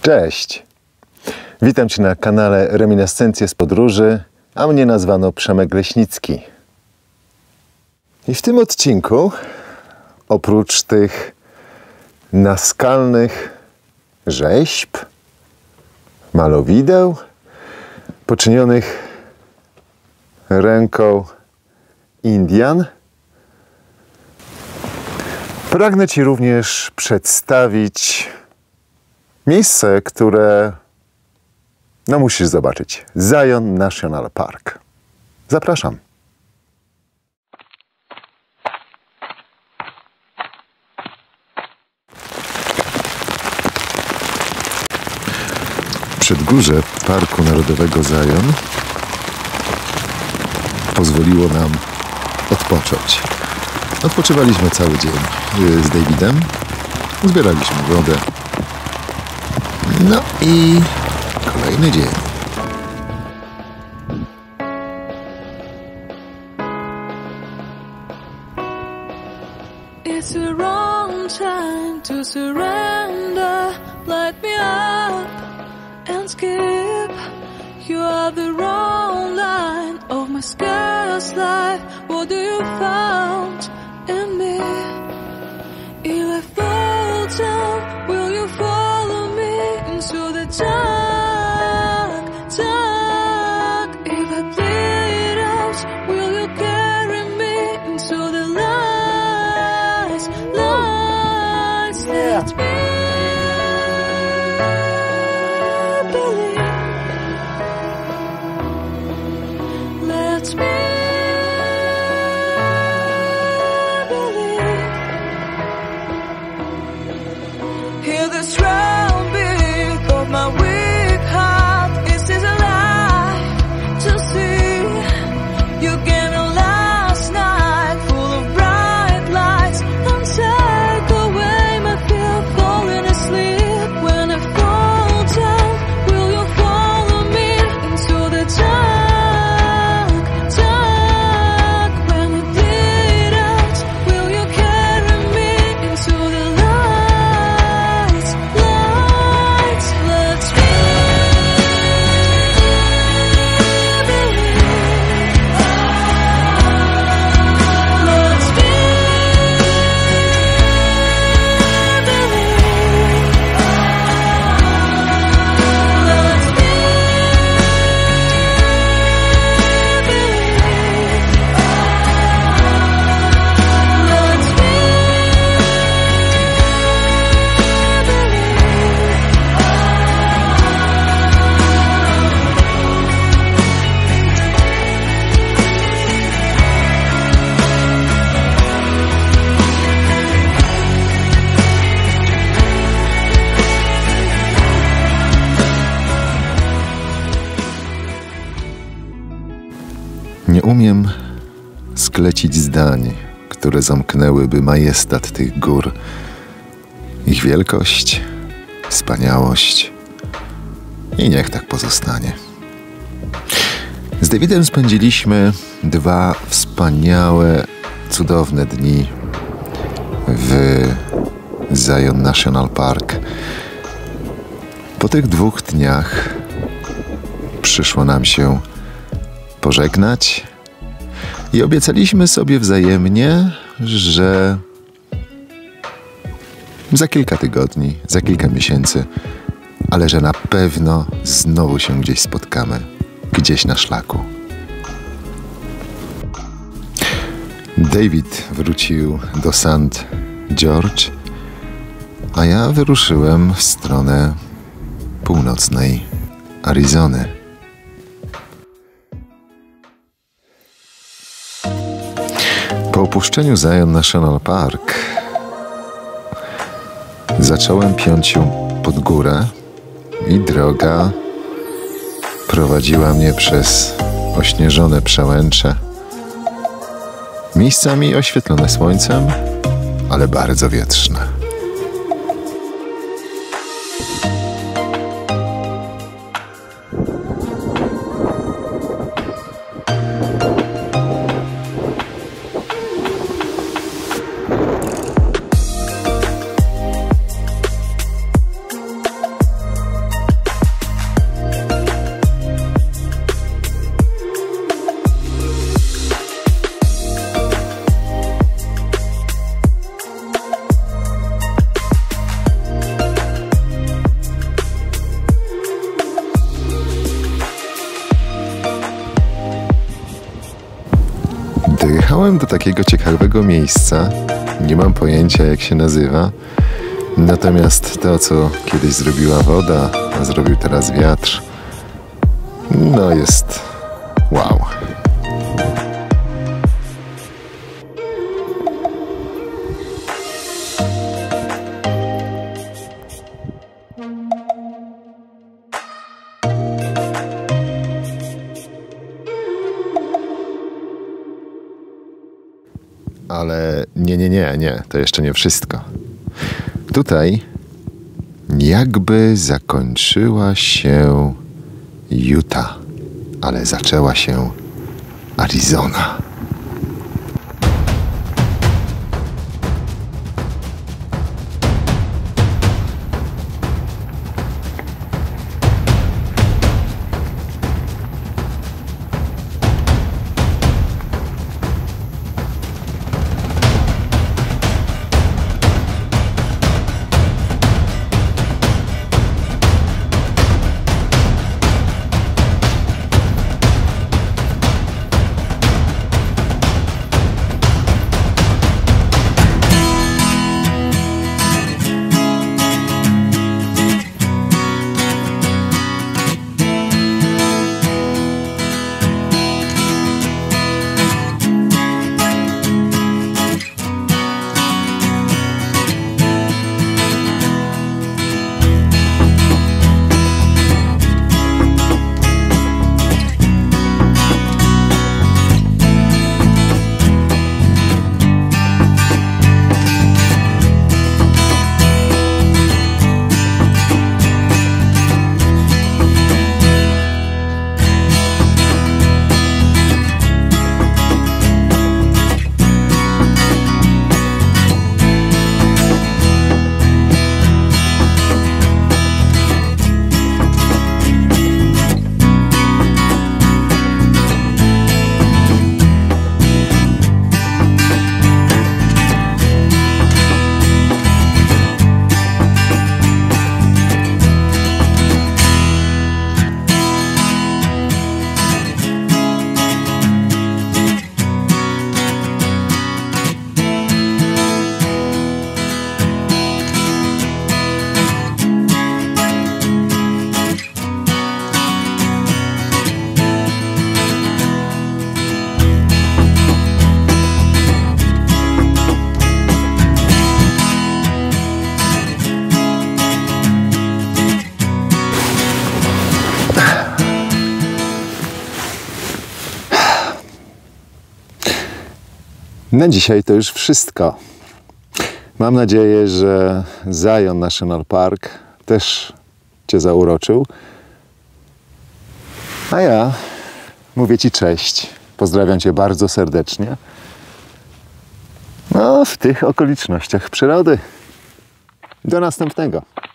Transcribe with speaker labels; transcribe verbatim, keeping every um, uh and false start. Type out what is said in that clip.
Speaker 1: Cześć! Witam Cię na kanale Reminiscencje z podróży, a mnie nazwano Przemek Leśnicki. I w tym odcinku, oprócz tych naskalnych rzeźb, malowideł, poczynionych ręką Indian, pragnę Ci również przedstawić miejsce, które no musisz zobaczyć. Zion National Park. Zapraszam. Przedgórze Parku Narodowego Zion pozwoliło nam odpocząć. Odpoczywaliśmy cały dzień z Davidem, zbieraliśmy wodę. No i kolejny dzień.
Speaker 2: It's the wrong time to surrender. Light me up and skip. You are the wrong line of my scarce life. What do you found in me? If I fall down, will you follow me into the dark, dark? If I bleed out, will you carry me into the lights, lights? Let me believe. Let me believe. Hear the strong beat of my weak heart. Is this a lie to see? You gave me last night full of bright lights, and take away my fear of falling asleep. When I fall down, will you follow me into the dark, dark? When I bleed out, will you carry me into the lights, lights? Let me believe. Let me
Speaker 1: Nie umiem sklecić zdań, które zamknęłyby majestat tych gór, ich wielkość, wspaniałość i niech tak pozostanie. Z Davidem spędziliśmy dwa wspaniałe, cudowne dni w Zion National Park. Po tych dwóch dniach przyszło nam się pożegnać i obiecaliśmy sobie wzajemnie, że za kilka tygodni, za kilka miesięcy, ale że na pewno znowu się gdzieś spotkamy, gdzieś na szlaku. David wrócił do Saint George, a ja wyruszyłem w stronę północnej Arizony. Po opuszczeniu Zion National Park zacząłem piąć się pod górę i droga prowadziła mnie przez ośnieżone przełęcze, miejscami oświetlone słońcem, ale bardzo wietrzne. Przyjechałem do takiego ciekawego miejsca. Nie mam pojęcia, jak się nazywa. Natomiast to, co kiedyś zrobiła woda, a zrobił teraz wiatr, no jest wow. Ale nie, nie, nie, nie, to jeszcze nie wszystko. Tutaj jakby zakończyła się Utah, ale zaczęła się Arizona. Na dzisiaj to już wszystko. Mam nadzieję, że Zion National Park też Cię zauroczył. A ja mówię Ci cześć. Pozdrawiam Cię bardzo serdecznie. No, w tych okolicznościach przyrody. Do następnego.